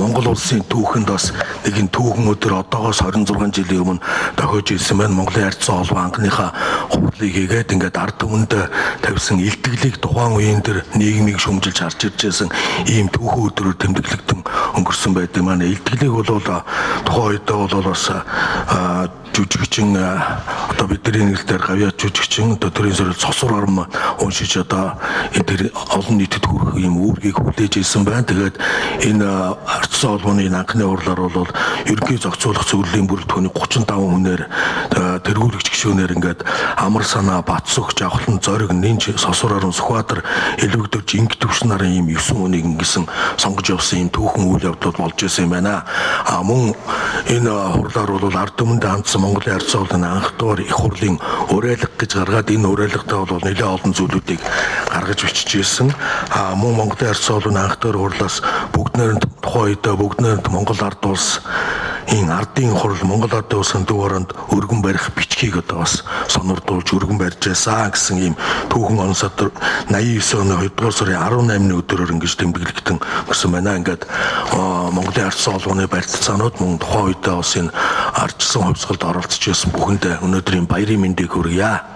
Монгол улсын түүхэнд бас нэгэн түүхэн өдөр одоогоос 26 жилийн өмнө тохиож ирсэн байна. Монголын Ард Түмэн холбоо анхныхаа хурлыг хийгээд ингээд ард түмэнд тавьсан илтгэлийг тухайн үеийн тэр нийгмийг шөмжилж харж иржсэн ийм түүхэн өдрөөр тэмдэглэгдэн өнгөрсөн байдаг маань. Илтгэлийг бол тухайн үедээ бол бас жүжигчин одоо бидний нэрээр гавьяа жүжигчин одоо төрийн сөрөл цосвор орн уншиж одоо энэ олон нийтэд хүрэх ийм үүргийг хүлээж ирсэн байна. Тэгээд энэ Ард Түмэн холбооны анхны хурлаар бол ерөнхий зохицуулах зөвлөлийн бүрэлдэхүүний 35 хүнээр тэргүүлэгч гишүүнээр ингээд амар санаа, бат сүх, жавхлан, зориг, нинж, сосвор орн, Сүхбаатар, Элбэгдүрж, Инг төвш нарын ийм 9 хүнийг ингэсэн сонгож явсан ийм түүхэн үйл явдлууд болж байсан юм байна. Мөн энэ хурлаар бол ард түмэнд хандсан Монголын Ард Түмэн холбооны анх дугаар их хурлын уриалга гэж гаргаад энэ уриалгатаа бол нэлээд олон зүйлүүдийг гаргаж бичиж ирсэн. Мөн Монголын Ард Түмэн холбооны анх дугаар хурлаас бүгд найрамд тухайн үедээ бүгд найрамд Монгол ард улс энэ ардын хурал Монгол Ардын улсын төв оронд өргөн барих бичгийг одоо бас сонирдуулж өргөн барьж байсан гэсэн ийм түүхэн он садар 89 оны 2 дугаар сарын 18-ны өдрөөр ингэж тэмдэглэгдэн өгсөн байна. Ингээд Монголын Ард Түмэн холбооны барилцаанууд мөн тухайн үедээ бас энэ ардчсан хувьсгалд оролцож байсан бүхэндээ өнөөдрийн баярын мэндийг хүргье.